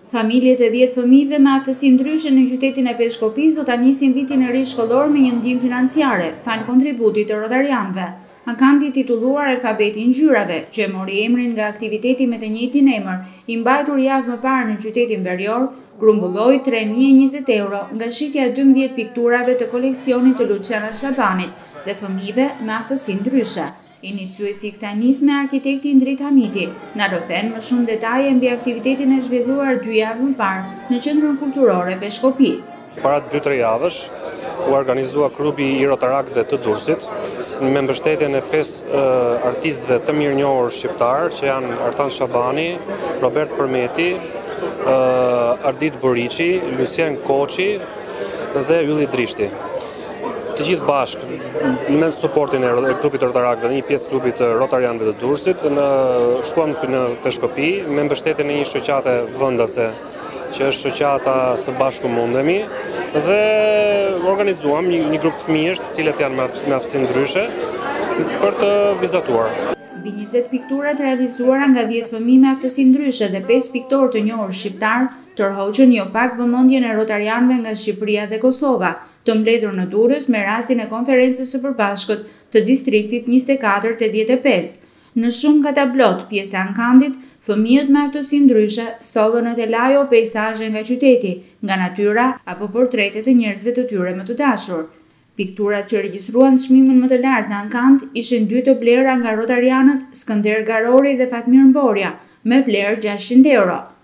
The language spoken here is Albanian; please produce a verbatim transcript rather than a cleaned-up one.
Familjet e dhjetë fëmijëve me aftësi ndryshe në qytetin e Peshkopis do ta nisin vitin e ri shkollor me një ndihmë financiare, fal kontributit të rotarianëve. Akanti i titulluar Alfabeti i ngjyrave, që e mori emrin nga aktiviteti me të njëjtin emër, i mbajtur javë më parë në qytetin verior, grumbulloi tre mijë e njëzet euro nga shitja e dymbëdhjetë pikturave të koleksionit të Luciana Shabanit dhe fëmijëve me aftësi ndryshe. Iniciuesi i kësaj nisme arkitekti Indrit Hamiti na rrëfen më shumë detaje mbi aktivitetin e zhvilluar dy javë më parë në Qendrën Kulturore Peshkopi. Para dy tre javësh u organizua klubi i rotarakëve të Durrësit me mbështetjen e pesë uh, artistëve të mirënjohur shqiptar që janë Artan Shabani, Robert Përmeti, uh, Ardit Boriçi, Lucien Koçi dhe Ylli Drishti. Të gjithë bashkë me suportin e klubit të rotarakëve dhe një pjesë të klubit të rotarianëve të Durrësit në shkuam në Peshkopi me mbështetjen e një shoqate vendase që është shoqata Së Bashku Mundemi dhe organizuam një, një grup fëmijësh të cilët janë me aftësi ndryshe për të vizatuar. Mbi njëzet pikturat realizuara nga dhjetë fëmijë me aftësi ndryshe dhe pesë piktorë të njohur shqiptar tërhoqën jo pak vëmendjen e rotarianëve nga Shqipëria dhe Kosova, të mbledhur në Durrës me rastin e konferencës së përbashkët të distriktit njëzet e katër tetëdhjetë e pesë. Në shumë nga tablot, pjesë e ankantit, fëmijët me aftësi ndryshe sollën në telajo peizazhe nga qyteti, nga natyra apo portrete të njerëzve të tyre më të dashur. Pikturat që regjistruan çmimin më të lartë në ankant ishin dy të blera nga rotarianët Skënder Garori dhe Fatmir Mborja, me vlerë gjashtëqind euro.